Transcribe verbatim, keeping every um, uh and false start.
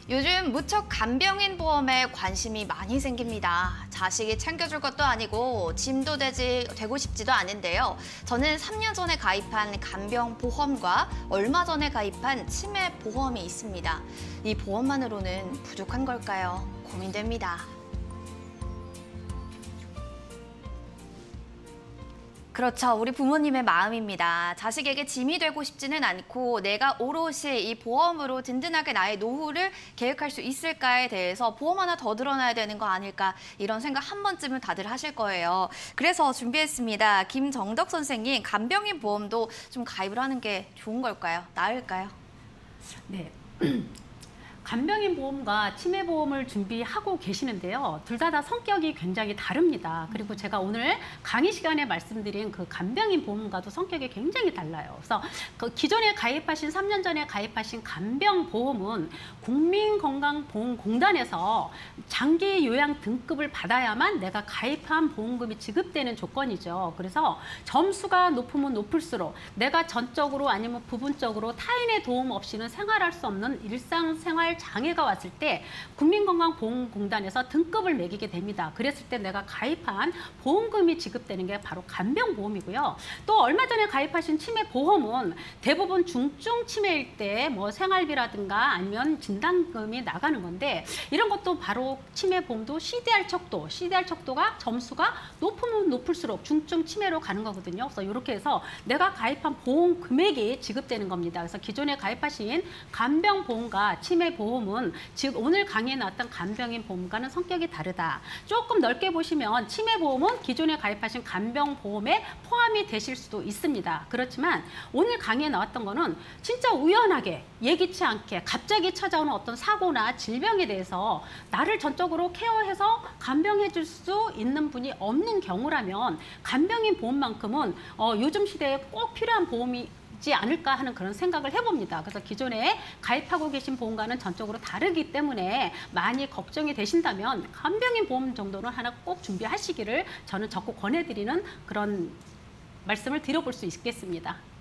요즘 무척 간병인 보험에 관심이 많이 생깁니다. 자식이 챙겨줄 것도 아니고 짐도 되지, 되고 싶지도 않은데요. 저는 삼 년 전에 가입한 간병보험과 얼마 전에 가입한 치매보험이 있습니다. 이 보험만으로는 부족한 걸까요? 고민됩니다. 그렇죠. 우리 부모님의 마음입니다. 자식에게 짐이 되고 싶지는 않고 내가 오롯이 이 보험으로 든든하게 나의 노후를 계획할 수 있을까에 대해서 보험 하나 더 들어놔야 되는 거 아닐까 이런 생각 한 번쯤은 다들 하실 거예요. 그래서 준비했습니다. 김정덕 선생님, 간병인 보험도 좀 가입을 하는 게 좋은 걸까요? 나을까요? 네. 간병인 보험과 치매 보험을 준비하고 계시는데요. 둘 다 다 성격이 굉장히 다릅니다. 그리고 제가 오늘 강의 시간에 말씀드린 그 간병인 보험과도 성격이 굉장히 달라요. 그래서 그 기존에 가입하신 삼 년 전에 가입하신 간병 보험은 국민건강보험공단에서 장기 요양 등급을 받아야만 내가 가입한 보험금이 지급되는 조건이죠. 그래서 점수가 높으면 높을수록 내가 전적으로 아니면 부분적으로 타인의 도움 없이는 생활할 수 없는 일상생활 장애가 왔을 때 국민건강보험공단에서 등급을 매기게 됩니다. 그랬을 때 내가 가입한 보험금이 지급되는 게 바로 간병보험이고요. 또 얼마 전에 가입하신 치매보험은 대부분 중증 치매일 때 뭐 생활비라든가 아니면 진단금이 나가는 건데 이런 것도 바로 치매보험도 씨디알 척도, 씨디알 척도가 점수가 높으면 높을수록 중증 치매로 가는 거거든요. 그래서 이렇게 해서 내가 가입한 보험 금액이 지급되는 겁니다. 그래서 기존에 가입하신 간병보험과 치매보험 보험은 지금 오늘 강의에 나왔던 간병인 보험과는 성격이 다르다. 조금 넓게 보시면 치매보험은 기존에 가입하신 간병보험에 포함이 되실 수도 있습니다. 그렇지만 오늘 강의에 나왔던 거는 진짜 우연하게 예기치 않게 갑자기 찾아오는 어떤 사고나 질병에 대해서 나를 전적으로 케어해서 간병해 줄 수 있는 분이 없는 경우라면 간병인 보험만큼은 어, 요즘 시대에 꼭 필요한 보험이 지 않을까 하는 그런 생각을 해봅니다. 그래서 기존에 가입하고 계신 보험과는 전적으로 다르기 때문에 많이 걱정이 되신다면 간병인 보험 정도는 하나 꼭 준비하시기를 저는 적극 권해드리는 그런 말씀을 드려볼 수 있겠습니다.